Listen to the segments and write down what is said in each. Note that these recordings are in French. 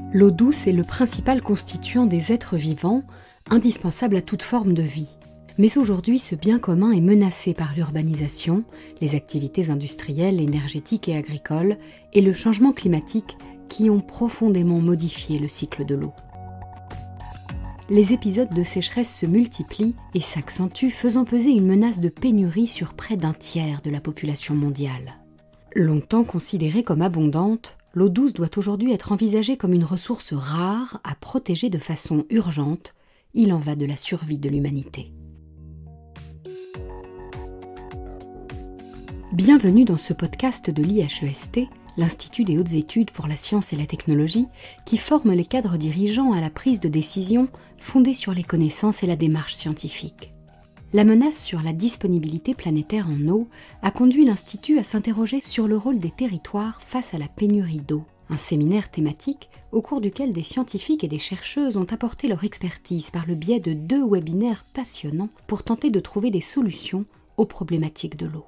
L'eau douce est le principal constituant des êtres vivants, indispensable à toute forme de vie. Mais aujourd'hui, ce bien commun est menacé par l'urbanisation, les activités industrielles, énergétiques et agricoles, et le changement climatique qui ont profondément modifié le cycle de l'eau. Les épisodes de sécheresse se multiplient et s'accentuent, faisant peser une menace de pénurie sur près d'un tiers de la population mondiale. Longtemps considérée comme abondante, l'eau douce doit aujourd'hui être envisagée comme une ressource rare à protéger de façon urgente. Il en va de la survie de l'humanité. Bienvenue dans ce podcast de l'IHEST, l'Institut des hautes études pour la science et la technologie, qui forme les cadres dirigeants à la prise de décision fondée sur les connaissances et la démarche scientifique. La menace sur la disponibilité planétaire en eau a conduit l'Institut à s'interroger sur le rôle des territoires face à la pénurie d'eau. Un séminaire thématique au cours duquel des scientifiques et des chercheuses ont apporté leur expertise par le biais de 2 webinaires passionnants pour tenter de trouver des solutions aux problématiques de l'eau.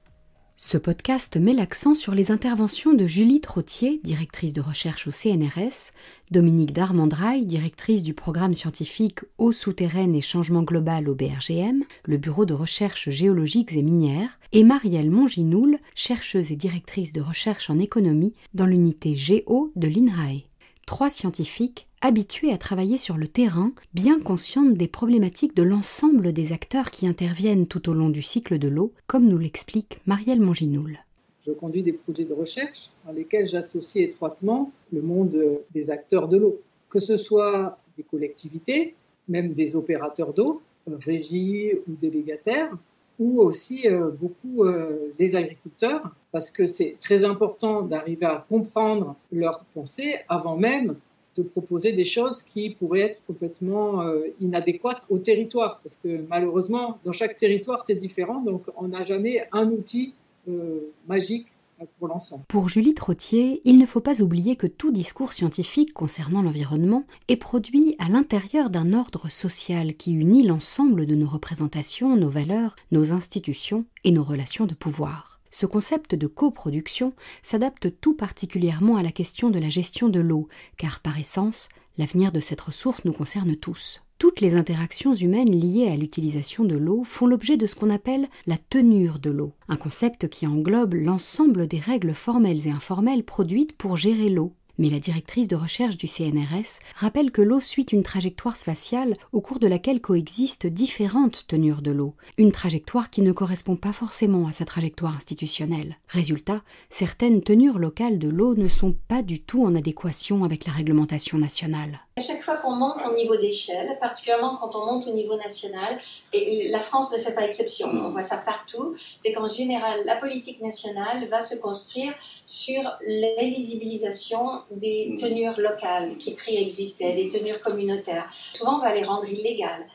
Ce podcast met l'accent sur les interventions de Julie Trottier, directrice de recherche au CNRS, Dominique Darmendrail, directrice du programme scientifique Eau souterraine et changement global au BRGM, le Bureau de recherche géologiques et minières, et Marielle Monginoul, chercheuse et directrice de recherche en économie dans l'unité Géo de l'INRAE. 3 scientifiques habitués à travailler sur le terrain, bien conscientes des problématiques de l'ensemble des acteurs qui interviennent tout au long du cycle de l'eau, comme nous l'explique Marielle Monginoul. Je conduis des projets de recherche dans lesquels j'associe étroitement le monde des acteurs de l'eau, que ce soit des collectivités, même des opérateurs d'eau, régies ou délégataires, ou aussi beaucoup des agriculteurs, parce que c'est très important d'arriver à comprendre leurs pensées avant même de proposer des choses qui pourraient être complètement inadéquates au territoire. Parce que malheureusement, dans chaque territoire, c'est différent, donc on n'a jamais un outil magique pour l'ensemble. Pour Julie Trottier, il ne faut pas oublier que tout discours scientifique concernant l'environnement est produit à l'intérieur d'un ordre social qui unit l'ensemble de nos représentations, nos valeurs, nos institutions et nos relations de pouvoir. Ce concept de coproduction s'adapte tout particulièrement à la question de la gestion de l'eau, car par essence, l'avenir de cette ressource nous concerne tous. Toutes les interactions humaines liées à l'utilisation de l'eau font l'objet de ce qu'on appelle la tenure de l'eau, un concept qui englobe l'ensemble des règles formelles et informelles produites pour gérer l'eau. Mais la directrice de recherche du CNRS rappelle que l'eau suit une trajectoire spatiale au cours de laquelle coexistent différentes tenures de l'eau, une trajectoire qui ne correspond pas forcément à sa trajectoire institutionnelle. Résultat, certaines tenures locales de l'eau ne sont pas du tout en adéquation avec la réglementation nationale. À chaque fois qu'on monte au niveau d'échelle, particulièrement quand on monte au niveau national, et la France ne fait pas exception, on voit ça partout, c'est qu'en général, la politique nationale va se construire sur la visibilisation des tenures locales qui préexistaient, des tenures communautaires. Souvent, on va les rendre illégales.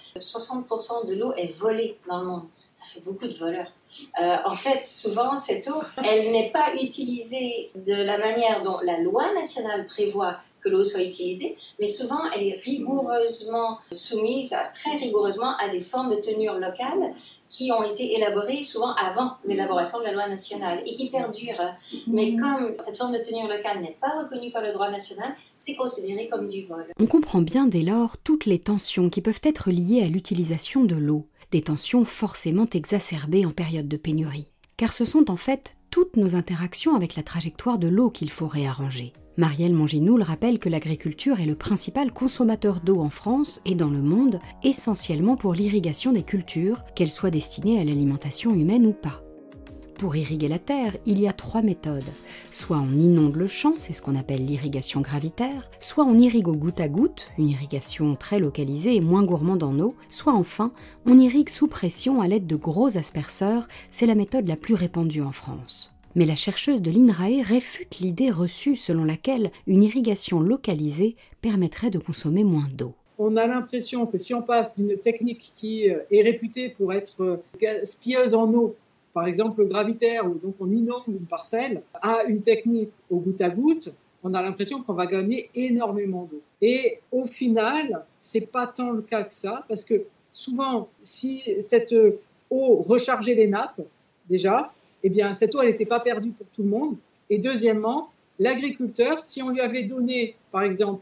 60% de l'eau est volée dans le monde. Ça fait beaucoup de voleurs. En fait, souvent, cette eau, elle n'est pas utilisée de la manière dont la loi nationale prévoit que l'eau soit utilisée, mais souvent elle est rigoureusement soumise, très rigoureusement, à des formes de tenure locales qui ont été élaborées souvent avant l'élaboration de la loi nationale et qui perdurent. Mais comme cette forme de tenure locale n'est pas reconnue par le droit national, c'est considéré comme du vol. On comprend bien dès lors toutes les tensions qui peuvent être liées à l'utilisation de l'eau, des tensions forcément exacerbées en période de pénurie. Car ce sont en fait toutes nos interactions avec la trajectoire de l'eau qu'il faut réarranger. Marielle Monginoul rappelle que l'agriculture est le principal consommateur d'eau en France et dans le monde, essentiellement pour l'irrigation des cultures, qu'elles soient destinées à l'alimentation humaine ou pas. Pour irriguer la terre, il y a 3 méthodes. Soit on inonde le champ, c'est ce qu'on appelle l'irrigation gravitaire, soit on irrigue au goutte à goutte, une irrigation très localisée et moins gourmande en eau, soit enfin, on irrigue sous pression à l'aide de gros asperceurs, c'est la méthode la plus répandue en France. Mais la chercheuse de l'INRAE réfute l'idée reçue selon laquelle une irrigation localisée permettrait de consommer moins d'eau. On a l'impression que si on passe d'une technique qui est réputée pour être gaspilleuse en eau, par exemple le gravitaire, où donc on inonde une parcelle, à une technique au goutte à goutte, on a l'impression qu'on va gagner énormément d'eau. Et au final, c'est pas tant le cas que ça, parce que souvent, si cette eau rechargeait les nappes, déjà, eh bien, cette eau, elle n'était pas perdue pour tout le monde. Et deuxièmement, l'agriculteur, si on lui avait donné, par exemple,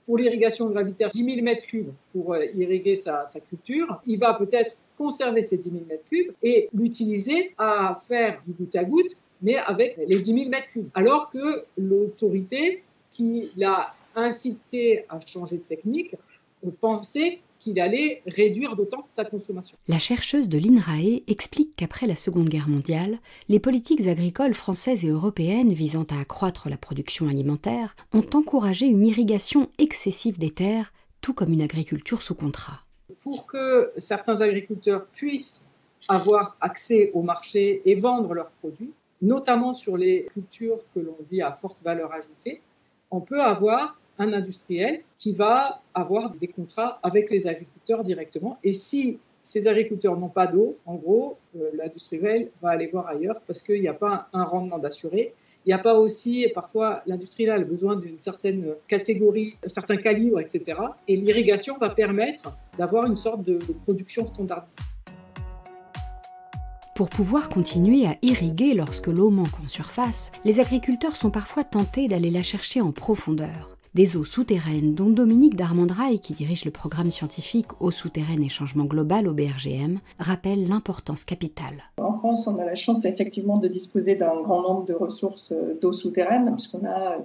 pour l'irrigation gravitaire 10 000 m3 pour irriguer sa culture. Il va peut-être conserver ces 10 000 m3 et l'utiliser à faire du goutte à goutte, mais avec les 10 000 m3. Alors que l'autorité qui l'a incité à changer de technique pensait qu'il allait réduire d'autant sa consommation. La chercheuse de l'INRAE explique qu'après la Seconde Guerre mondiale, les politiques agricoles françaises et européennes visant à accroître la production alimentaire ont encouragé une irrigation excessive des terres, tout comme une agriculture sous contrat. Pour que certains agriculteurs puissent avoir accès au marché et vendre leurs produits, notamment sur les cultures que l'on dit à forte valeur ajoutée, on peut avoir un industriel qui va avoir des contrats avec les agriculteurs directement. Et si ces agriculteurs n'ont pas d'eau, en gros, l'industriel va aller voir ailleurs parce qu'il n'y a pas un rendement d'assuré. Il n'y a pas aussi, parfois, l'industriel a besoin d'une certaine catégorie, un certain calibre, etc. Et l'irrigation va permettre d'avoir une sorte de production standardisée. Pour pouvoir continuer à irriguer lorsque l'eau manque en surface, les agriculteurs sont parfois tentés d'aller la chercher en profondeur. Des eaux souterraines dont Dominique Darmandraille, qui dirige le programme scientifique Eau souterraine et changement global au BRGM, rappelle l'importance capitale. En France, on a la chance effectivement de disposer d'un grand nombre de ressources d'eau souterraine, puisqu'on a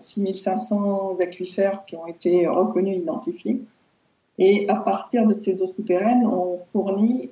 6500 aquifères qui ont été reconnus, identifiés. Et à partir de ces eaux souterraines, on fournit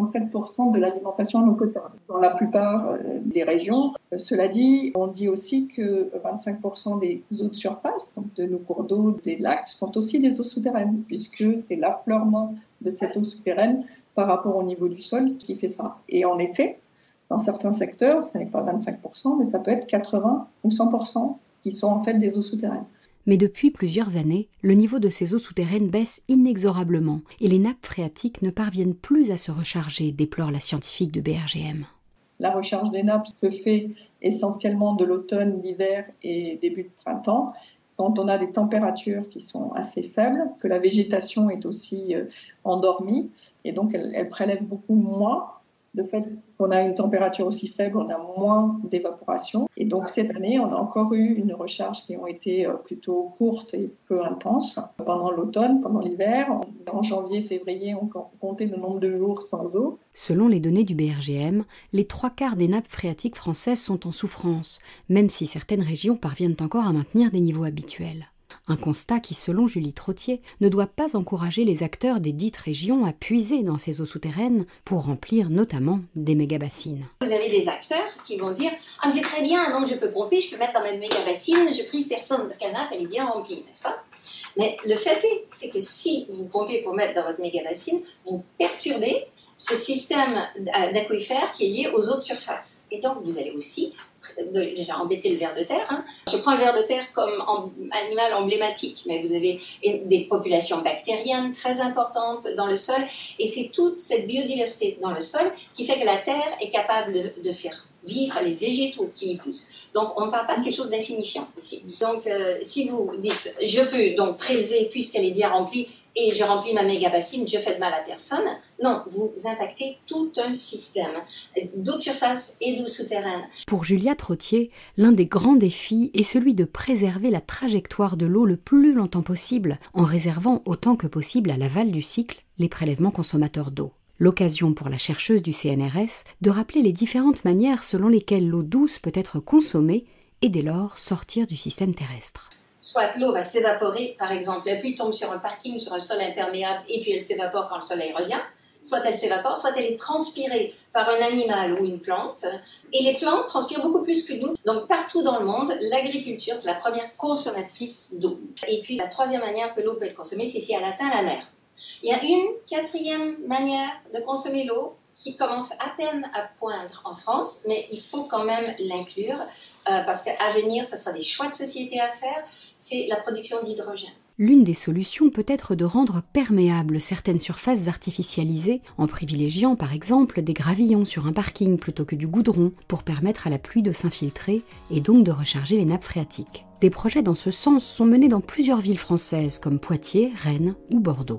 67% de l'alimentation en eau potable dans la plupart des régions. Cela dit, on dit aussi que 25% des eaux de surface, donc de nos cours d'eau, des lacs, sont aussi des eaux souterraines, puisque c'est l'affleurement de cette eau souterraine par rapport au niveau du sol qui fait ça. Et en effet, dans certains secteurs, ce n'est pas 25%, mais ça peut être 80 ou 100% qui sont en fait des eaux souterraines. Mais depuis plusieurs années, le niveau de ces eaux souterraines baisse inexorablement et les nappes phréatiques ne parviennent plus à se recharger, déplore la scientifique du BRGM. La recharge des nappes se fait essentiellement de l'automne, l'hiver et début de printemps, quand on a des températures qui sont assez faibles, que la végétation est aussi endormie et donc elle prélève beaucoup moins. Le fait qu'on a une température aussi faible, on a moins d'évaporation. Et donc cette année, on a encore eu une recharge qui ont été plutôt courte et peu intense. Pendant l'automne, pendant l'hiver, en janvier, février, on comptait le nombre de jours sans eau. Selon les données du BRGM, les 3/4 des nappes phréatiques françaises sont en souffrance, même si certaines régions parviennent encore à maintenir des niveaux habituels. Un constat qui, selon Julie Trottier, ne doit pas encourager les acteurs des dites régions à puiser dans ces eaux souterraines pour remplir notamment des mégabassines. Vous avez des acteurs qui vont dire « Ah, c'est très bien, donc je peux pomper, je peux mettre dans ma mégabassine, je prive personne parce que la nappe, elle est bien remplie, n'est-ce pas ?» Mais le fait est, c'est que si vous pompez pour mettre dans votre mégabassine, vous perturbez ce système d'aquifère qui est lié aux eaux de surface. Et donc, vous allez aussi déjà embêter le ver de terre. Je prends le ver de terre comme animal emblématique, mais vous avez des populations bactériennes très importantes dans le sol, et c'est toute cette biodiversité dans le sol qui fait que la terre est capable de faire vivre les végétaux qui y poussent. Donc, on ne parle pas de quelque chose d'insignifiant ici. Donc, si vous dites, je peux donc prélever puisqu'elle est bien remplie, et je remplis ma méga-bassine, je fais de mal à personne. Non, vous impactez tout un système d'eau de surface et d'eau souterraine. Pour Julia Trottier, l'un des grands défis est celui de préserver la trajectoire de l'eau le plus longtemps possible, en réservant autant que possible à l'aval du cycle les prélèvements consommateurs d'eau. L'occasion pour la chercheuse du CNRS de rappeler les différentes manières selon lesquelles l'eau douce peut être consommée et dès lors sortir du système terrestre. Soit l'eau va s'évaporer, par exemple, la pluie tombe sur un parking, sur un sol imperméable, et puis elle s'évapore quand le soleil revient. Soit elle s'évapore, soit elle est transpirée par un animal ou une plante. Et les plantes transpirent beaucoup plus que nous. Donc partout dans le monde, l'agriculture, c'est la première consommatrice d'eau. Et puis la troisième manière que l'eau peut être consommée, c'est si elle atteint la mer. Il y a une quatrième manière de consommer l'eau qui commence à peine à poindre en France, mais il faut quand même l'inclure, parce qu'à venir, ce sera des choix de société à faire, c'est la production d'hydrogène. L'une des solutions peut être de rendre perméables certaines surfaces artificialisées, en privilégiant par exemple des gravillons sur un parking plutôt que du goudron, pour permettre à la pluie de s'infiltrer et donc de recharger les nappes phréatiques. Des projets dans ce sens sont menés dans plusieurs villes françaises comme Poitiers, Rennes ou Bordeaux.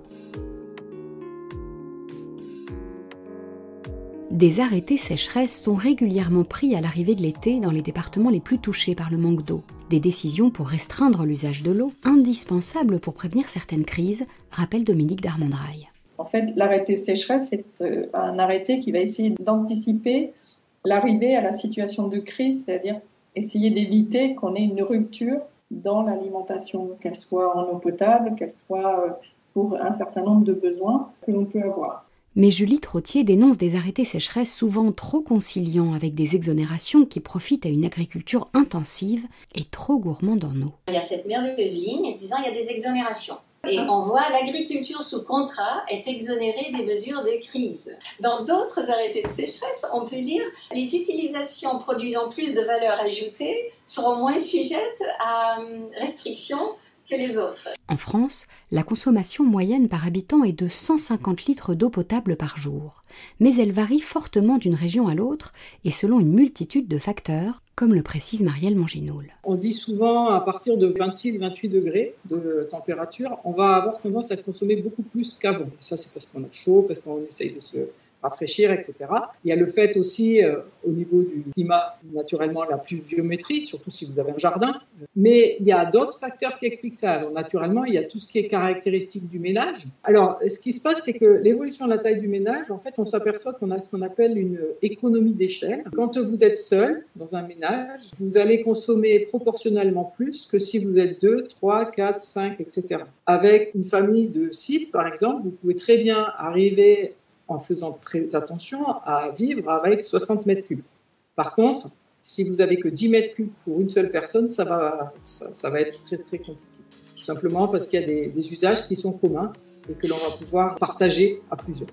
Des arrêtés sécheresse sont régulièrement pris à l'arrivée de l'été dans les départements les plus touchés par le manque d'eau. des décisions pour restreindre l'usage de l'eau, indispensables pour prévenir certaines crises, rappelle Dominique Darmondraille. En fait, l'arrêté sécheresse est un arrêté qui va essayer d'anticiper l'arrivée à la situation de crise, c'est-à-dire essayer d'éviter qu'on ait une rupture dans l'alimentation, qu'elle soit en eau potable, qu'elle soit pour un certain nombre de besoins que l'on peut avoir. Mais Julie Trottier dénonce des arrêtés sécheresse souvent trop conciliants avec des exonérations qui profitent à une agriculture intensive et trop gourmande en eau. Il y a cette merveilleuse ligne disant qu'il y a des exonérations. Et on voit l'agriculture sous contrat est exonérée des mesures de crise. Dans d'autres arrêtés de sécheresse, on peut lire les utilisations produisant plus de valeur ajoutée seront moins sujettes à restrictions que les autres. En France, la consommation moyenne par habitant est de 150 litres d'eau potable par jour. Mais elle varie fortement d'une région à l'autre et selon une multitude de facteurs, comme le précise Marielle Manginoul. On dit souvent à partir de 26-28 degrés de température, on va avoir tendance à consommer beaucoup plus qu'avant. Ça, c'est parce qu'on a chaud, parce qu'on essaye de se rafraîchir, etc. Il y a le fait aussi, au niveau du climat, naturellement, la pluviométrie, surtout si vous avez un jardin. Mais il y a d'autres facteurs qui expliquent ça. Alors, naturellement, il y a tout ce qui est caractéristique du ménage. Alors, ce qui se passe, c'est que l'évolution de la taille du ménage, en fait, on s'aperçoit qu'on a ce qu'on appelle une économie d'échelle. Quand vous êtes seul dans un ménage, vous allez consommer proportionnellement plus que si vous êtes 2, 3, 4, 5, etc. Avec une famille de 6, par exemple, vous pouvez très bien arriver en faisant très attention à vivre avec 60 mètres cubes. Par contre, si vous n'avez que 10 mètres cubes pour une seule personne, ça va être très très compliqué. Tout simplement parce qu'il y a des usages qui sont communs et que l'on va pouvoir partager à plusieurs.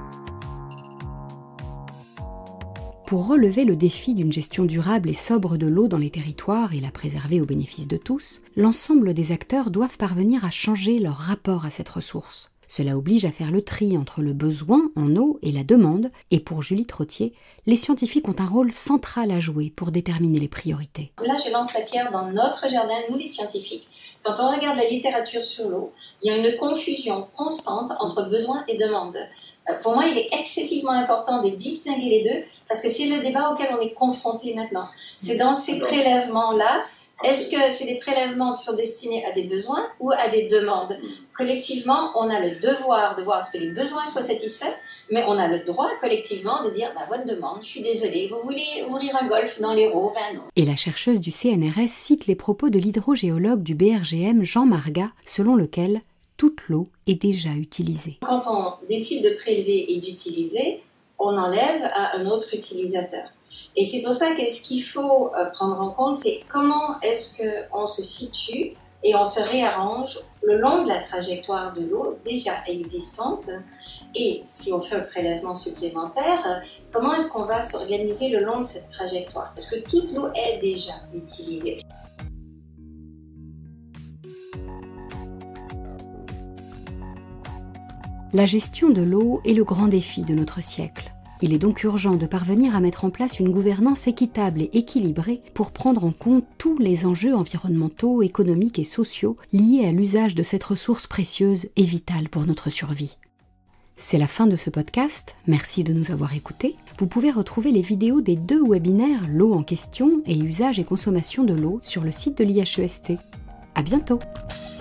Pour relever le défi d'une gestion durable et sobre de l'eau dans les territoires et la préserver au bénéfice de tous, l'ensemble des acteurs doivent parvenir à changer leur rapport à cette ressource. Cela oblige à faire le tri entre le besoin en eau et la demande, et pour Julie Trottier, les scientifiques ont un rôle central à jouer pour déterminer les priorités. Là, je lance la pierre dans notre jardin, nous les scientifiques. Quand on regarde la littérature sur l'eau, il y a une confusion constante entre besoin et demande. Pour moi, il est excessivement important de distinguer les deux, parce que c'est le débat auquel on est confronté maintenant. C'est dans ces prélèvements-là. Est-ce que c'est des prélèvements qui sont destinés à des besoins ou à des demandes? Collectivement, on a le devoir de voir à ce que les besoins soient satisfaits, mais on a le droit collectivement de dire votre demande, je suis désolée, vous voulez ouvrir un golf dans l'Hérault? Ben non. Et la chercheuse du CNRS cite les propos de l'hydrogéologue du BRGM Jean Margat, selon lequel toute l'eau est déjà utilisée. Quand on décide de prélever et d'utiliser, on enlève à un autre utilisateur. Et c'est pour ça que ce qu'il faut prendre en compte, c'est comment est-ce qu'on se situe et on se réarrange le long de la trajectoire de l'eau déjà existante. Et si on fait un prélèvement supplémentaire, comment est-ce qu'on va s'organiser le long de cette trajectoire? Parce que toute l'eau est déjà utilisée. La gestion de l'eau est le grand défi de notre siècle. Il est donc urgent de parvenir à mettre en place une gouvernance équitable et équilibrée pour prendre en compte tous les enjeux environnementaux, économiques et sociaux liés à l'usage de cette ressource précieuse et vitale pour notre survie. C'est la fin de ce podcast, merci de nous avoir écoutés. Vous pouvez retrouver les vidéos des 2 webinaires L'eau en question et usage et consommation de l'eau sur le site de l'IHEST. À bientôt!